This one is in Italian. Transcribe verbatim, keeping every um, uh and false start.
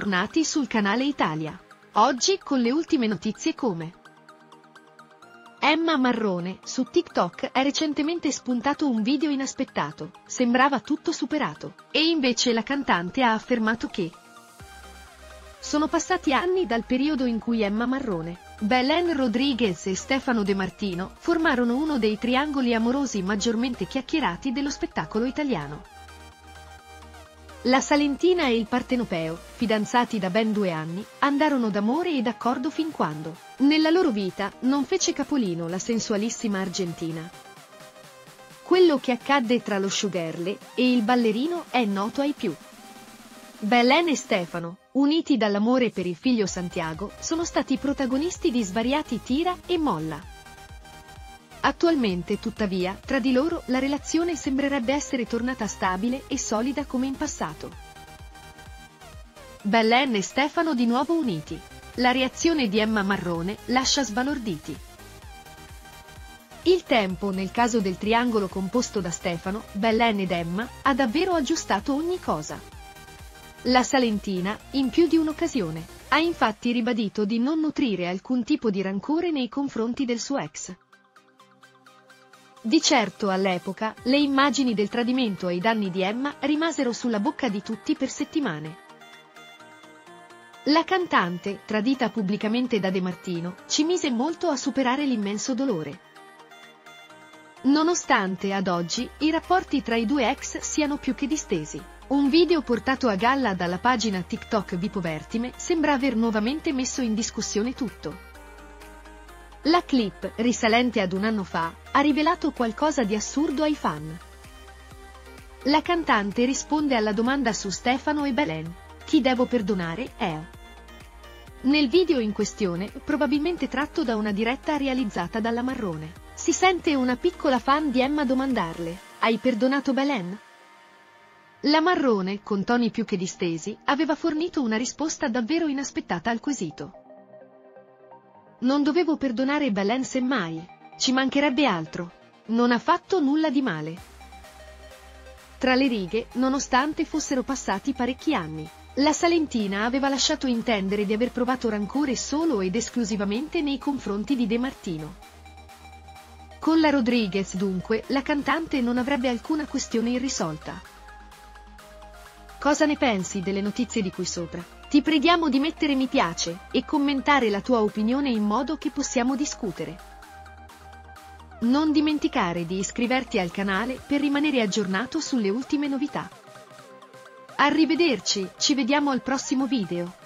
Bentornati sul canale Italia. Oggi con le ultime notizie come Emma Marrone, su TikTok è recentemente spuntato un video inaspettato, sembrava tutto superato, e invece la cantante ha affermato che sono passati anni dal periodo in cui Emma Marrone, Belén Rodríguez e Stefano De Martino formarono uno dei triangoli amorosi maggiormente chiacchierati dello spettacolo italiano. La salentina e il partenopeo, fidanzati da ben due anni, andarono d'amore e d'accordo fin quando, nella loro vita, non fece capolino la sensualissima argentina. Quello che accadde tra lo showgirl e il ballerino è noto ai più. Belén e Stefano, uniti dall'amore per il figlio Santiago, sono stati protagonisti di svariati tira e molla. Attualmente, tuttavia, tra di loro la relazione sembrerebbe essere tornata stabile e solida come in passato. Belén e Stefano di nuovo uniti. La reazione di Emma Marrone lascia sbalorditi. Il tempo, nel caso del triangolo composto da Stefano, Belén ed Emma, ha davvero aggiustato ogni cosa. La salentina, in più di un'occasione, ha infatti ribadito di non nutrire alcun tipo di rancore nei confronti del suo ex. Di certo all'epoca, le immagini del tradimento ai danni di Emma rimasero sulla bocca di tutti per settimane. La cantante, tradita pubblicamente da De Martino, ci mise molto a superare l'immenso dolore. Nonostante ad oggi i rapporti tra i due ex siano più che distesi, un video portato a galla dalla pagina TikTok Vipovertime sembra aver nuovamente messo in discussione tutto. La clip, risalente ad un anno fa, ha rivelato qualcosa di assurdo ai fan. La cantante risponde alla domanda su Stefano e Belén: chi devo perdonare, è. Nel video in questione, probabilmente tratto da una diretta realizzata dalla Marrone, si sente una piccola fan di Emma domandarle: hai perdonato Belén? La Marrone, con toni più che distesi, aveva fornito una risposta davvero inaspettata al quesito. Non dovevo perdonare Belén semmai, ci mancherebbe altro. Non ha fatto nulla di male. Tra le righe, nonostante fossero passati parecchi anni, la salentina aveva lasciato intendere di aver provato rancore solo ed esclusivamente nei confronti di De Martino. Con la Rodríguez dunque, la cantante non avrebbe alcuna questione irrisolta. Cosa ne pensi delle notizie di qui sopra? Ti preghiamo di mettere mi piace e commentare la tua opinione in modo che possiamo discutere. Non dimenticare di iscriverti al canale per rimanere aggiornato sulle ultime novità. Arrivederci, ci vediamo al prossimo video.